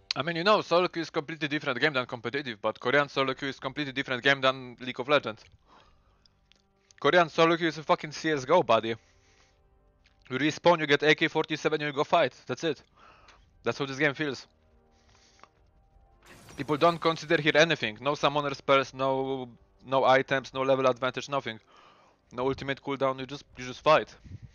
I mean, you know, SoloQ is completely different game than competitive, but Korean SoloQ is completely different game than League of Legends. Korean SoloQ is a fucking CSGO, buddy. You respawn, you get AK-47, you go fight. That's it. That's how this game feels. People don't consider here anything. No summoner spells, no items, no level advantage, nothing. No ultimate cooldown, you just fight.